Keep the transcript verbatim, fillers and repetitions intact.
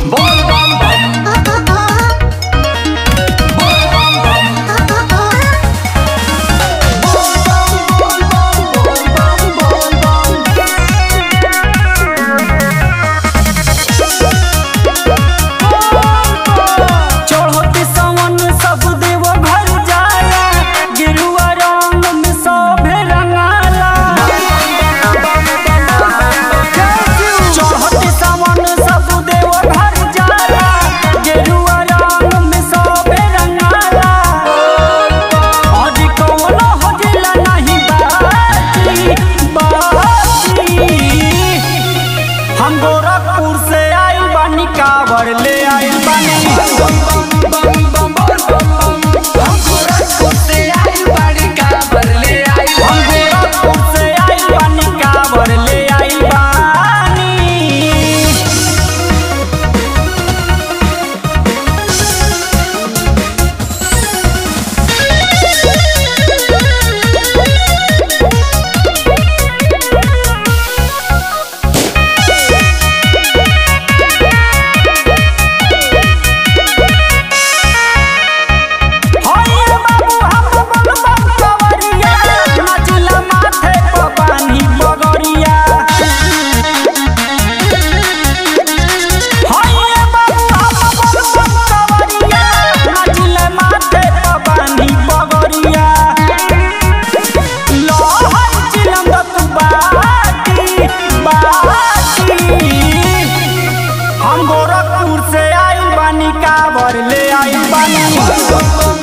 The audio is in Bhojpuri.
बोल बम बम बोल बम बम बोल बम बोल बम चढ़ते सावन सब देव घर जाला, गिरुआ रंग में सभे रंगाला। चढ़ते सावन सब देव घर जाला, गिरुआ रंग में सभे रंगाला। और कौनो होला नहीं बाती बाती। हम गोरखपुर से आइल बानी, कांवर ले आइल बानी। हम गोरखपुर से आइल बानी, कांवर ले आइल बानी।